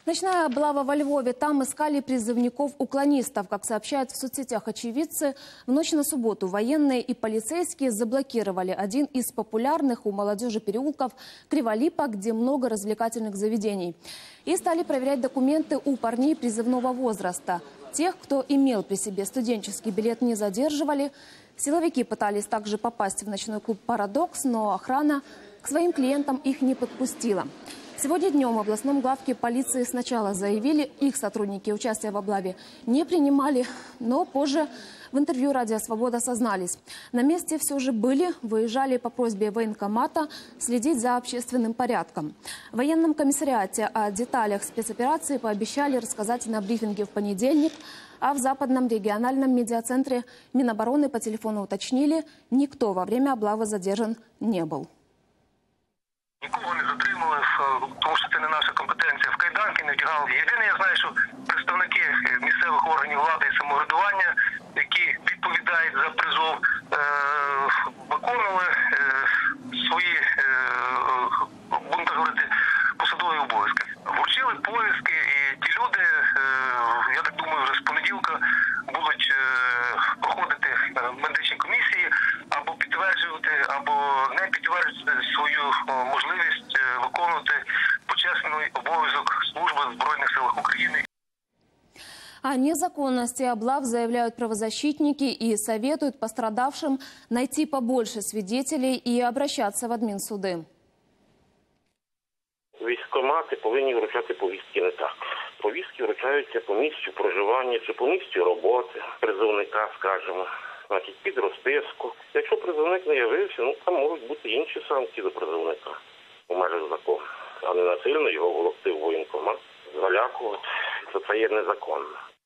Ночная облава во Львове. Там искали призывников-уклонистов. Как сообщают в соцсетях очевидцы, в ночь на субботу военные и полицейские заблокировали один из популярных у молодежи переулков Криволипа, где много развлекательных заведений. И стали проверять документы у парней призывного возраста. Тех, кто имел при себе студенческий билет, не задерживали. Силовики пытались также попасть в ночной клуб «Парадокс», но охрана к своим клиентам их не подпустила. Сегодня днем в областном главке полиции сначала заявили, их сотрудники участия в облаве не принимали, но позже в интервью «Радио Свобода» сознались. На месте все же были, выезжали по просьбе военкомата следить за общественным порядком. В военном комиссариате о деталях спецоперации пообещали рассказать на брифинге в понедельник, а в Западном региональном медиацентре Минобороны по телефону уточнили, никто во время облавы задержан не был. Нікого не затримали, тому що це не наша компетенція. В кайданки не вдягали. Єдине, я знаю, що представники місцевих органів влади і самоврядування, які відповідають за призов, виконували свої, будемо так говорити, посадові обов'язки. Вручили повістки, і ті люди, я так думаю, вже з понеділка будуть проходити медичні комісії, або підтверджувати, або не підтверджувати свою можливість виконувати почесний обов'язок служби в Збройних силах України. О незаконности облав заявляют правозащитники и советуют пострадавшим найти побольше свидетелей и обращаться в адмінсуди. Військкомати повинні вручати повістки не так. Повістки вручаються по місцю проживання чи по місцю роботи призовника, скажімо, значить, під розписку. Якщо призовник не явився, там можуть бути інші санкції до призовника у межах закону, а не насильно його волокти в воєнкомат, залякувати. Це є незаконно.